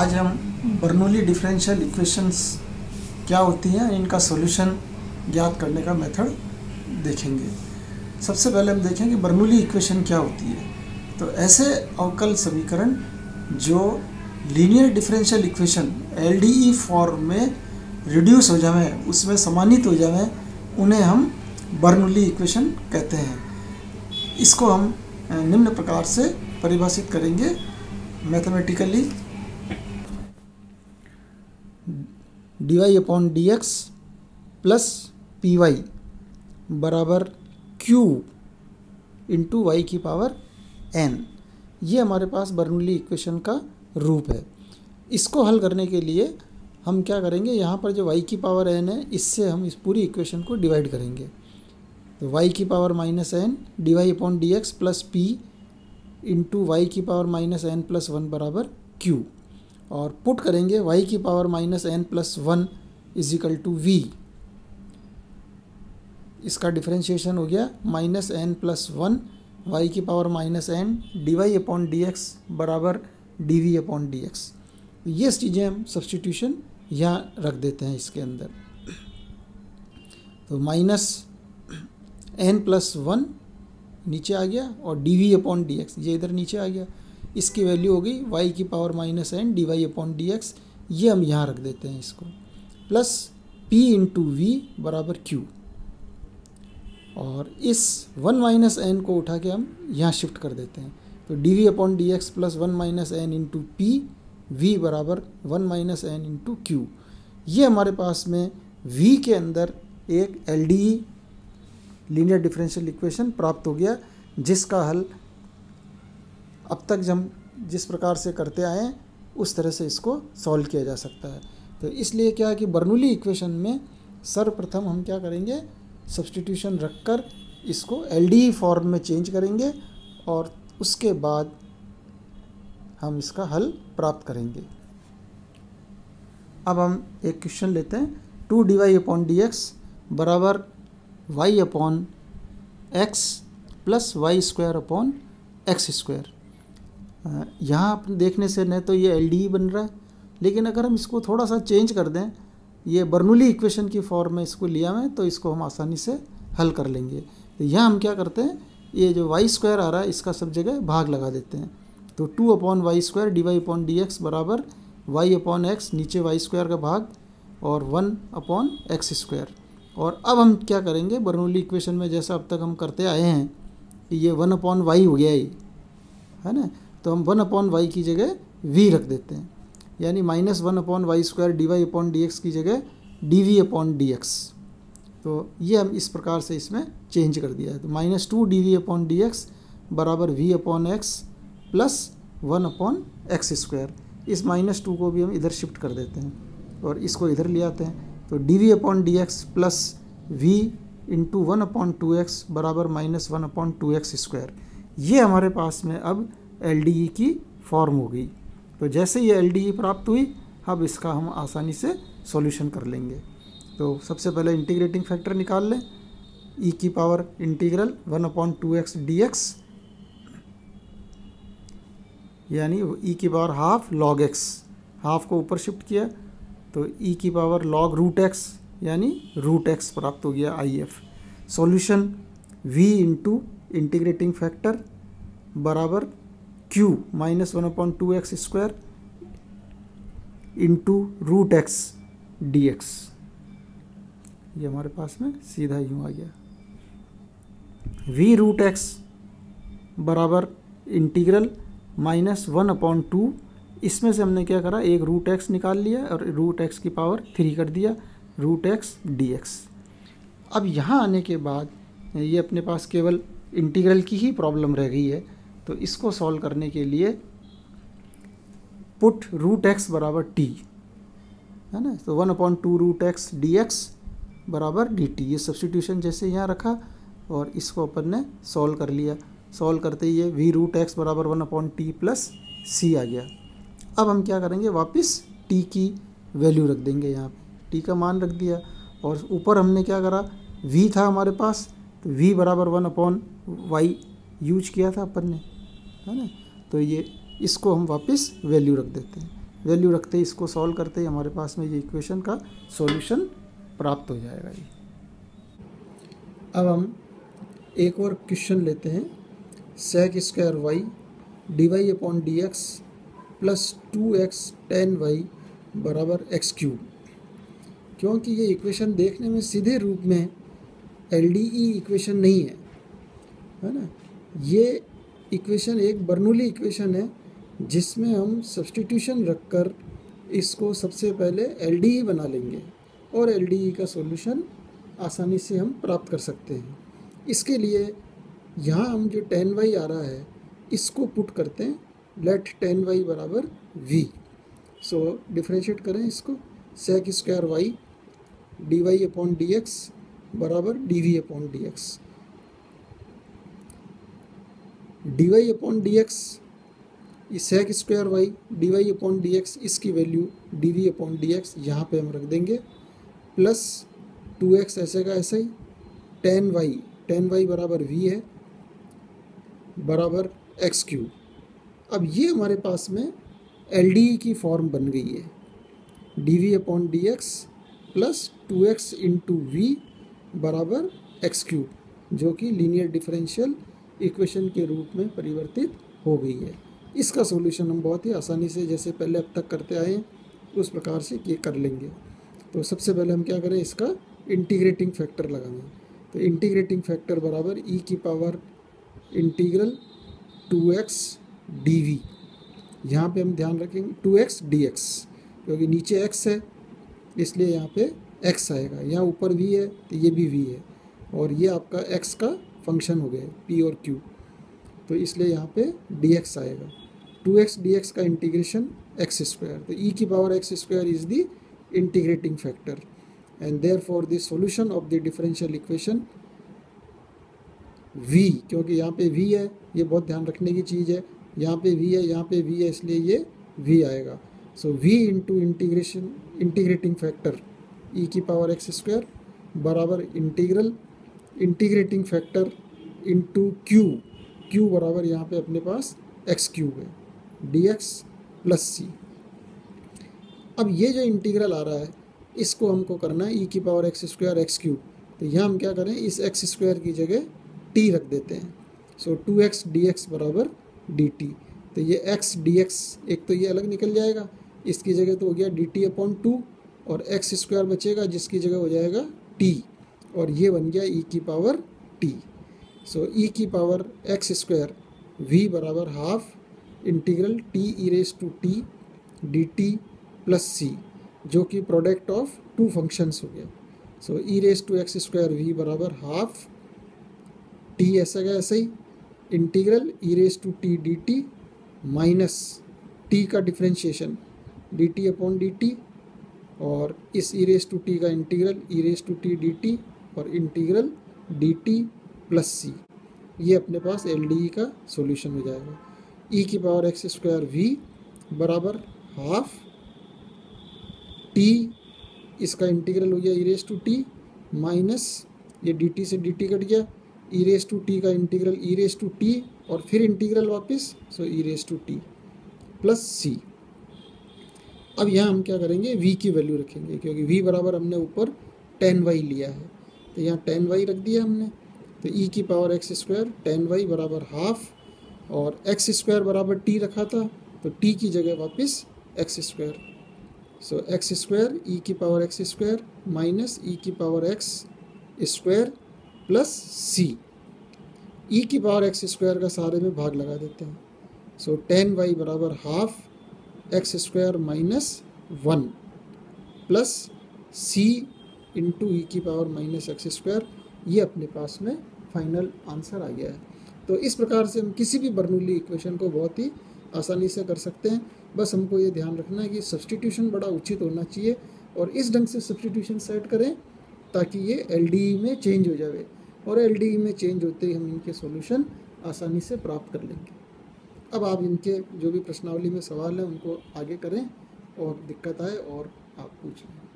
आज हम Bernoulli differential equations क्या होती हैं, इनका सॉल्यूशन ज्ञात करने का मेथड देखेंगे। सबसे पहले हम देखें कि बर्नौली इक्वेशन क्या होती है। तो ऐसे अवकल समीकरण जो linear differential equation LDE form में रिड्यूस हो जावे, उसमें समानित हो जावे, उन्हें हम बर्नौली इक्वेशन कहते हैं। इसको हम निम्न प्रकार से परिभाषित करेंगे mathematically. dy upon dx plus p y बराबर q इंटू वाई की पावर n। ये हमारे पास बर्नौली इक्वेशन का रूप है। इसको हल करने के लिए हम क्या करेंगे, यहाँ पर जो y की पावर n है, इससे हम इस पूरी इक्वेशन को डिवाइड करेंगे। तो y की power minus n dy upon d x plus p into y की power minus n plus one बराबर q, और पुट करेंगे y की power minus n plus one is equal to v। इसका डिफरेंशिएशन हो गया minus n plus one y की power minus n dy upon d x बराबर dv अपॉन डी एक्स। ये चीज़ें हम सब्सटीट्यूशन यहाँ रख देते हैं इसके अंदर। तो माइनस n प्लस वन नीचे आ गया और dv अपॉन डी एक्स ये इधर नीचे आ गया। इसकी वैल्यू हो गई y की power minus n dy upon d x, ये हम यहाँ रख देते हैं इसको, प्लस p इंटू वी बराबर q। और इस वन माइनस n को उठा के हम यहाँ शिफ्ट कर देते हैं। तो dv upon d x plus one minus n into p v बराबर one minus n into q. ये हमारे पास में v के अंदर एक LDE लीनियर डिफरेंशियल इक्वेशन प्राप्त हो गया, जिसका हल अब तक हम जिस प्रकार से करते आए हैं उस तरह से इसको सॉल्व किया जा सकता है। तो इसलिए क्या है कि बर्नौली इक्वेशन में सर्वप्रथम हम क्या करेंगे, सब्स्टिट्यूशन रखकर इसको LDE फॉर्म में चेंज करेंगे और उसके बाद हम इसका हल प्राप्त करेंगे। अब हम एक क्वेश्चन लेते हैं। 2dy अपॉन डी एक्स बराबर y upon x plus y square upon x square. यहाँ आप देखने से न तो ये LDE बन रहा है, लेकिन अगर हम इसको थोड़ा सा चेंज कर दें, ये बर्नौली इक्वेशन की फॉर्म में इसको लिया हुआ है, तो इसको हम आसानी से हल कर लेंगे। तो यहाँ हम क्या करते हैं, ये जो वाई स्क्वायर आ रहा है इसका सब जगह भाग लगा देते हैं। तो 2 upon y square d y upon d x बराबर वाई अपॉन एक्स, नीचे वाई स्क्वायर का भाग, और 1 अपॉन एक्स स्क्वायर। और अब हम क्या करेंगे, बर्नौली इक्वेशन में जैसा अब तक हम करते आए हैं कि ये 1 अपॉन वाई हो गया ये, है ना। तो हम 1 अपॉन वाई की जगह v रख देते हैं, यानी minus 1 upon y square d y upon d x की जगह dv अपॉन डी एक्स। तो ये हम इस प्रकार से इसमें चेंज कर दिया है। तो minus 2 dv upon d x बराबर v upon x plus 1 upon x square. इस माइनस 2 को भी हम इधर शिफ्ट कर देते हैं और इसको इधर ले आते हैं। तो dv upon d x plus v into 1 upon 2x बराबर माइनस 1 अपॉन 2x स्क्वायर। ये हमारे पास में अब LDE की फॉर्म हो गई। तो जैसे ये LDE प्राप्त हुई, अब इसका हम आसानी से सॉल्यूशन कर लेंगे। तो सबसे पहले इंटीग्रेटिंग फैक्टर निकाल लें, e की power integral 1 upon 2x dx, यानी e की power half log x, half को ऊपर शिफ्ट किया तो e की पावर लॉग रूट x, यानी रूट x प्राप्त हो गया IF। Solution v into integrating factor बराबर q minus 1 upon 2x square into root x dx। ये हमारे पास में सीधा यूँ आ गया। v रूट x बराबर इंटीग्रल माइनस 1 अपॉन 2, इसमें से हमने क्या करा, एक रूट x निकाल लिया और रूट x की पावर 3 कर दिया, रूट x dx। अब यहाँ आने के बाद ये अपने पास केवल इंटीग्रल की ही प्रॉब्लम रह गई है। तो इसको सॉल्व करने के लिए पुट रूट x बराबर t, है ना। तो 1 अपॉन 2 रूट x dx बराबर dt। ये सब्स्टिट्यूशन जैसे यहाँ रखा और इसको अपन ने सॉल्व कर लिया। सॉल्व करते ही ये v रूट x बराबर 1 अपॉन टी प्लस सी आ गया। अब हम क्या करेंगे, वापस t की वैल्यू रख देंगे, यहाँ पे t का मान रख दिया और ऊपर हमने क्या करा, v था हमारे पास, तो v बराबर 1 अपॉन वाई यूज किया था अपन ने, है ना। तो ये इसको हम वापस वैल्यू रख देते हैं। वैल्यू रखते ही इसको सॉल्व करते ही हमारे पास में ये इक्वेशन का सॉल्यूशन प्राप्त हो जाएगा। ये अब हम एक और क्वेश्चन लेते हैं। Sec square y d y upon d x plus 2x tan y बराबर एक्स क्यूब। क्योंकि ये इक्वेशन देखने में सीधे रूप में LDE इक्वेशन नहीं है ना। ये इक्वेशन एक बर्नौली इक्वेशन है जिसमें हम सब्स्टिट्यूशन रखकर इसको सबसे पहले LDE बना लेंगे और LDE का सॉल्यूशन आसानी से हम प्राप्त कर सकते हैं। इसके लिए यहाँ हम जो tan y आ रहा है इसको पुट करते हैं, लेट tan y बराबर v। सो डिफ्रेंशिएट करें इसको, sec square y d y upon d x बराबर d v upon d x. D y upon d x, sec square y d y upon d x, इसकी value d v upon d x यहाँ पर हम रख देंगे, plus 2x ऐसे का ऐसा ही, tan y बराबर v है बराबर एक्स क्यूब। अब ये हमारे पास में LDE की फॉर्म बन गई है, d v upon d x plus 2x into v बराबर एक्स क्यूब, जो कि लीनियर डिफरेंशियल इक्वेशन के रूप में परिवर्तित हो गई है। इसका सॉल्यूशन हम बहुत ही आसानी से, जैसे पहले अब तक करते आए हैं उस प्रकार से ये कर लेंगे। तो सबसे पहले हम क्या करें, इसका इंटीग्रेटिंग फैक्टर लगाएंगे। तो इंटीग्रेटिंग फैक्टर बराबर ई की पावर इंटीग्रल 2x dv। यहाँ पे हम ध्यान रखेंगे 2x dx, क्योंकि नीचे x है इसलिए यहाँ पे x आएगा। यहाँ ऊपर v है तो ये भी v है, और ये आपका x का फंक्शन हो गया p और q, तो इसलिए यहाँ पे dx आएगा। 2x dx का इंटीग्रेशन x स्क्वायर, तो e की power x square is the integrating factor, and therefore the solution of the differential equation v, क्योंकि यहाँ पे v है, ये बहुत ध्यान रखने की चीज़ है, यहाँ पे v है यहाँ पे v है इसलिए ये v आएगा। So v into integrating factor e की पावर x स्क्वायर बराबर इंटीग्रेटिंग फैक्टर इंटू q बराबर यहाँ पे अपने पास x क्यूब है dx प्लस c। अब ये जो इंटीग्रल आ रहा है इसको हमको करना है e की power x square x cube, तो यहाँ हम क्या करें, इस x स्क्वायर की जगह t रख देते हैं। सो 2x dx बराबर dt, तो ये x dx एक तो ये अलग निकल जाएगा, इसकी जगह तो हो गया dt अपॉन 2, और x स्क्वायर बचेगा जिसकी जगह हो जाएगा t, और ये बन गया e की पावर t। सो e की पावर x स्क्वायर v बराबर half integral t e raise to t dt plus c, जो कि प्रोडक्ट ऑफ टू फंक्शंस हो गया। So e raise to x square v बराबर हाफ t ऐसा का ऐसा ही integral e raise to t dt minus t का डिफ्रेंशिएशन dt अपॉन dt, और इस e रेस टू t का integral e raise to t dt और इंटीग्रल dt प्लस c। ये अपने पास LDE का सॉल्यूशन हो जाएगा। e की पावर एक्स स्क्वायर v बराबर हाफ t, इसका इंटीग्रल हो गया e raise to t minus ये dt से dt कट गया, e रेस टू t का integral e raise to t और फिर इंटीग्रल वापस, so e raise to t plus c। अब यहाँ हम क्या करेंगे, v की वैल्यू रखेंगे, क्योंकि v बराबर हमने ऊपर tan y लिया है, तो यहाँ tan y रख दिया हमने। तो e की power x square tan y बराबर हाफ, और x स्क्वायर बराबर t रखा था तो t की जगह वापस x square. So x square e की power x square minus e की power x square plus c। e की पावर एक्स स्क्वायर का सारे में भाग लगा देते हैं। सो tan y बराबर half x square minus 1 plus c into e की पावर माइनस एक्स स्क्वायर। ये अपने पास में फाइनल आंसर आ गया है। तो इस प्रकार से हम किसी भी बर्नौली इक्वेशन को बहुत ही आसानी से कर सकते हैं। बस हमको ये ध्यान रखना है कि सब्स्टिट्यूशन बड़ा उचित होना चाहिए, और इस ढंग से सब्स्टिट्यूशन सेट करें ताकि ये LDE में चेंज हो जाए, और LDE में चेंज होते ही हम इनके सॉल्यूशन आसानी से प्राप्त कर लेंगे। अब आप इनके जो भी प्रश्नावली में सवाल हैं उनको आगे करें, और दिक्कत आए और आप पूछें।